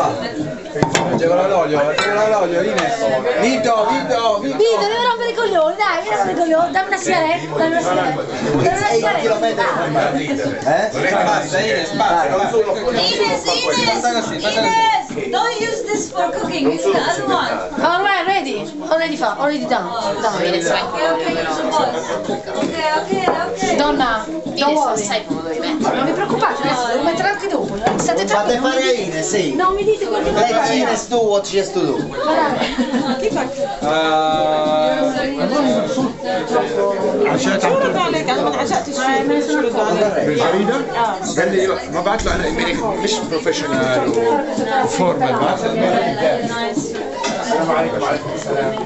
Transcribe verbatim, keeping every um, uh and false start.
C'è l'olio, c'è l'olio, Ines. Vito, Vito, Vito. Vito, devi rompere i coglioni, dai, devi rompere i coglioni. Dammi una sigaretta, dammi una sigaretta. Dammi una sigaretta. Eh? Basta, Ines, basta, non sono Ines, Ines, Ines, don't use this for cooking, it's the other one. Alright, ready? Already fa, already done. Done. Okay, okay, okay, okay, okay. Donna, non worry. Non vi preoccupate, adesso devo mettere anche dopo. State Fate tranquilli. fare Ines, sì. Non mi dite quello che Let fare. Ines do what she has to do. عشان شو عليك انا ما عشقت الشيء شو رد عليك الفريدة؟ قال لي ما بعت له انا مش بروفيشنال وفورمال. السلام عليكم.